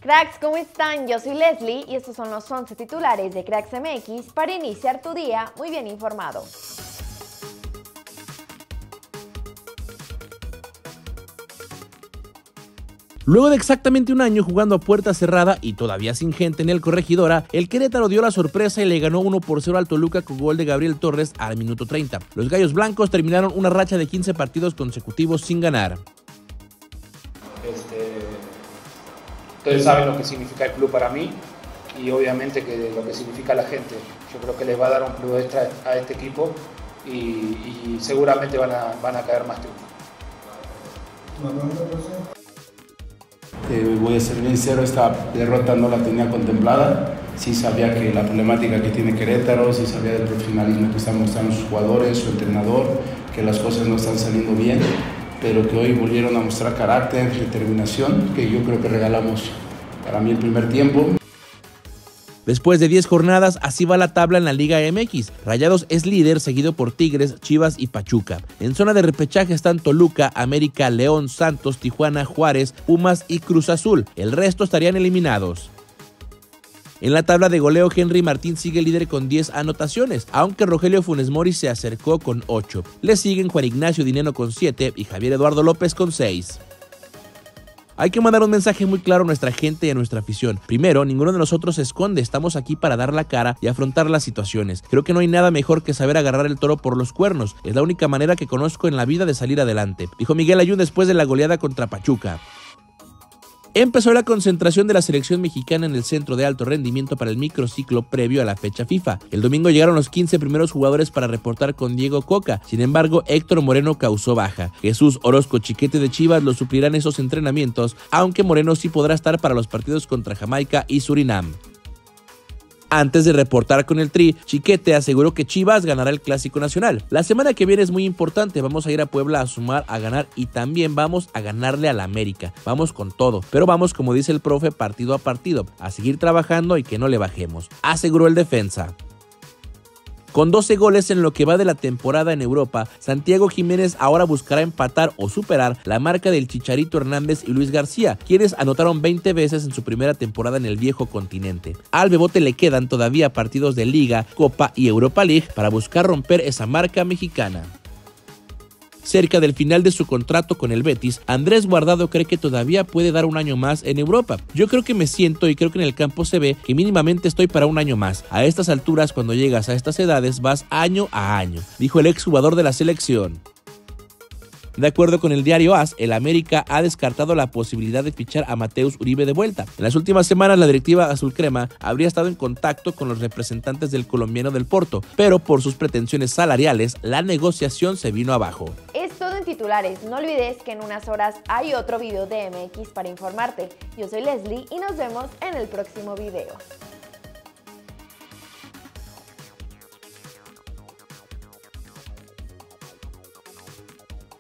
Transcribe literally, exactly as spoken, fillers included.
Cracks, ¿cómo están? Yo soy Leslie y estos son los once titulares de Cracks M X para iniciar tu día muy bien informado. Luego de exactamente un año jugando a puerta cerrada y todavía sin gente en el Corregidora, el Querétaro dio la sorpresa y le ganó uno por cero al Toluca con gol de Gabriel Torres al minuto treinta. Los Gallos Blancos terminaron una racha de quince partidos consecutivos sin ganar. Este, ustedes saben lo que significa el club para mí y obviamente que lo que significa la gente. Yo creo que les va a dar un plus extra a este equipo y, y seguramente van a, van a caer más triunfos. Eh, voy a ser bien sincero, esta derrota no la tenía contemplada. Sí sabía que la problemática que tiene Querétaro, sí sabía del profesionalismo que están mostrando sus jugadores, su entrenador, que las cosas no están saliendo bien, pero que hoy volvieron a mostrar carácter, determinación, que yo creo que regalamos para mí el primer tiempo. Después de diez jornadas, así va la tabla en la Liga M X. Rayados es líder, seguido por Tigres, Chivas y Pachuca. En zona de repechaje están Toluca, América, León, Santos, Tijuana, Juárez, Pumas y Cruz Azul. El resto estarían eliminados. En la tabla de goleo, Henry Martín sigue líder con diez anotaciones, aunque Rogelio Funes Mori se acercó con ocho. Le siguen Juan Ignacio Dineno con siete y Javier Eduardo López con seis. Hay que mandar un mensaje muy claro a nuestra gente y a nuestra afición. Primero, ninguno de nosotros se esconde, estamos aquí para dar la cara y afrontar las situaciones. Creo que no hay nada mejor que saber agarrar el toro por los cuernos. Es la única manera que conozco en la vida de salir adelante, dijo Miguel Ayun después de la goleada contra Pachuca. Empezó la concentración de la selección mexicana en el centro de alto rendimiento para el microciclo previo a la fecha FIFA. El domingo llegaron los quince primeros jugadores para reportar con Diego Coca. Sin embargo, Héctor Moreno causó baja. Jesús Orozco Chiquete de Chivas lo suplirán esos entrenamientos, aunque Moreno sí podrá estar para los partidos contra Jamaica y Surinam. Antes de reportar con el Tri, Chiquete aseguró que Chivas ganará el Clásico Nacional. La semana que viene es muy importante, vamos a ir a Puebla a sumar, a ganar y también vamos a ganarle a la América. Vamos con todo, pero vamos, como dice el profe, partido a partido, a seguir trabajando y que no le bajemos, aseguró el defensa. Con doce goles en lo que va de la temporada en Europa, Santiago Jiménez ahora buscará empatar o superar la marca del Chicharito Hernández y Luis García, quienes anotaron veinte veces en su primera temporada en el viejo continente. Al Bebote le quedan todavía partidos de Liga, Copa y Europa League para buscar romper esa marca mexicana. Cerca del final de su contrato con el Betis, Andrés Guardado cree que todavía puede dar un año más en Europa. Yo creo que me siento y creo que en el campo se ve que mínimamente estoy para un año más. A estas alturas, cuando llegas a estas edades, vas año a año, dijo el exjugador de la selección. De acuerdo con el diario A S, el América ha descartado la posibilidad de fichar a Mateus Uribe de vuelta. En las últimas semanas, la directiva azulcrema habría estado en contacto con los representantes del colombiano del Porto, pero por sus pretensiones salariales, la negociación se vino abajo. Es todo en titulares. No olvides que en unas horas hay otro video de M X para informarte. Yo soy Leslie y nos vemos en el próximo video.